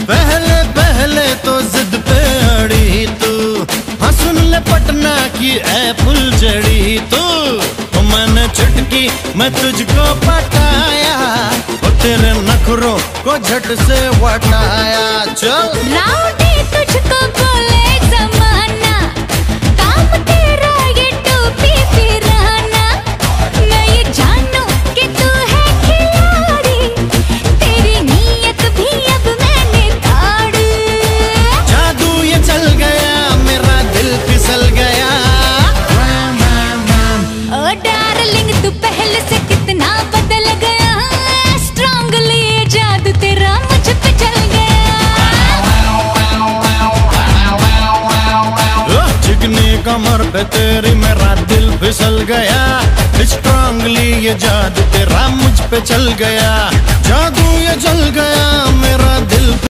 पहले पहले तो जिद पे अड़ी तू, हाँ सुन ले पटना की ऐ फुलझड़ी तू। तो मैंने चुटकी मैं तुझको पटाया, और तेरे नखरों को झट से वटाया। चल राउडी तुझको बोले जमाना, काम तेरा ये टोपी पिराना। मैं ये जानूं कि तू है खिलाड़ी, तेरी नीयत भी अब मैंने ताड़ी। जादू ये चल गया, मेरा दिल फिसल गया। ओ डार्लिंग तू पहले से कितना बदल गया, स्ट्रांगली ये जादू तेरा मुझ पे चल गया। चिकनी कमर पे तेरी मेरा दिल फिसल गया, स्ट्रांगली ये जादू तेरा मुझ पे चल गया। जादू ये चल गया मेरा